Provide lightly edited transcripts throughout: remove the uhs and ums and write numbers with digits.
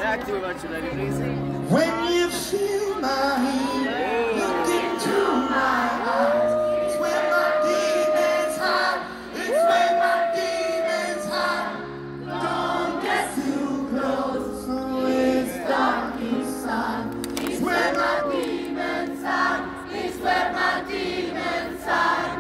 back to about you, lady, please. When you feel my heat, look into my eyes. It's when my demons hide. It's when my demons hide. Don't get too close, so it's dark inside. It's where my demons hide. It's where my demons hide.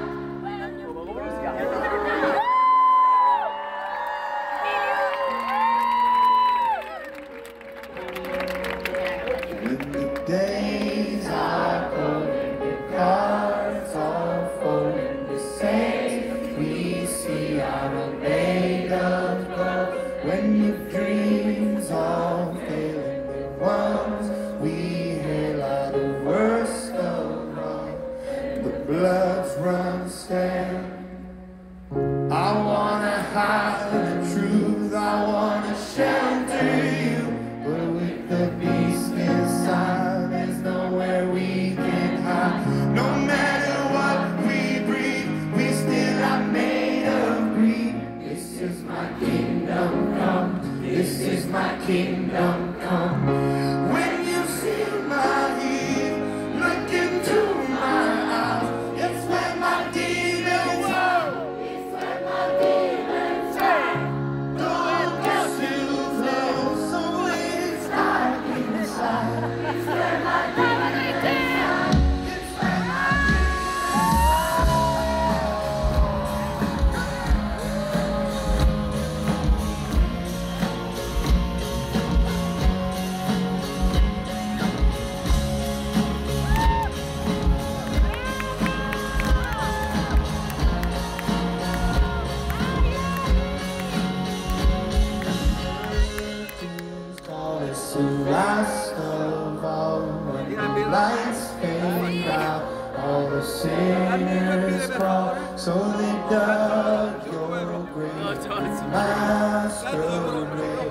When the days are cold and the cards are folding, the saints we see are made of gold. When the dreams are failing, the ones we hail are the worst of all. The bloods run stale. I wanna hide the truth, I wanna shelter you, but with the beast inside, there's nowhere we can hide. No matter what we breathe, we still are made of greed. This is my kingdom come, this is my kingdom come. When you feel my heat, look into my eyes. It's when my demons are. It's when my demons are. Don't get too close, so it's dark inside. It's when my demons are. It's when my it's the last of all. When the lights fade out, all the sinners crawl. So they dug your grave, masquerade.